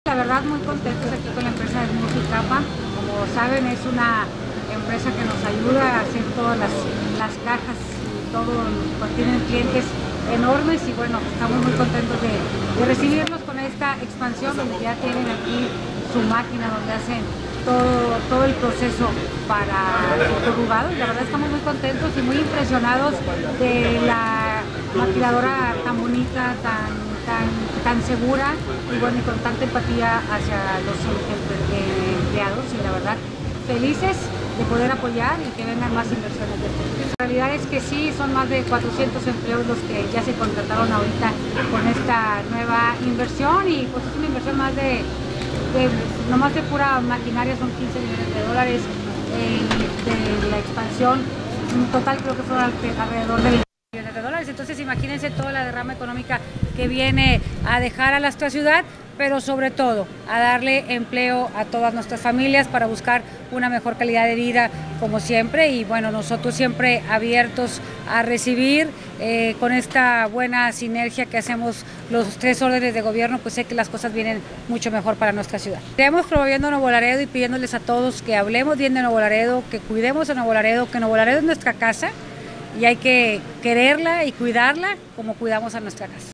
La verdad muy contentos aquí con la empresa de Multicapa. Como saben, es una empresa que nos ayuda a hacer todas las cajas y todo, pues tienen clientes enormes y bueno, estamos muy contentos de recibirlos con esta expansión donde ya tienen aquí su máquina donde hacen todo el proceso para el corrugado. Y la verdad estamos muy contentos y muy impresionados de la maquiladora tan bonita, tan segura y bueno, y con tanta empatía hacia los empleados, y la verdad felices de poder apoyar y que vengan más inversiones de este tipo. La realidad es que sí, son más de 400 empleos los que ya se contrataron ahorita con esta nueva inversión, y pues es una inversión más nomás de pura maquinaria son 15 millones de dólares, de la expansión en total creo que fueron alrededor de 20 millones de dólares. Entonces imagínense toda la derrama económica que viene a dejar a nuestra ciudad, pero sobre todo a darle empleo a todas nuestras familias para buscar una mejor calidad de vida como siempre. Y bueno, nosotros siempre abiertos a recibir con esta buena sinergia que hacemos los tres órdenes de gobierno, pues sé que las cosas vienen mucho mejor para nuestra ciudad. Estamos promoviendo Nuevo Laredo y pidiéndoles a todos que hablemos bien de Nuevo Laredo, que cuidemos a Nuevo Laredo, que Nuevo Laredo es nuestra casa y hay que quererla y cuidarla como cuidamos a nuestra casa.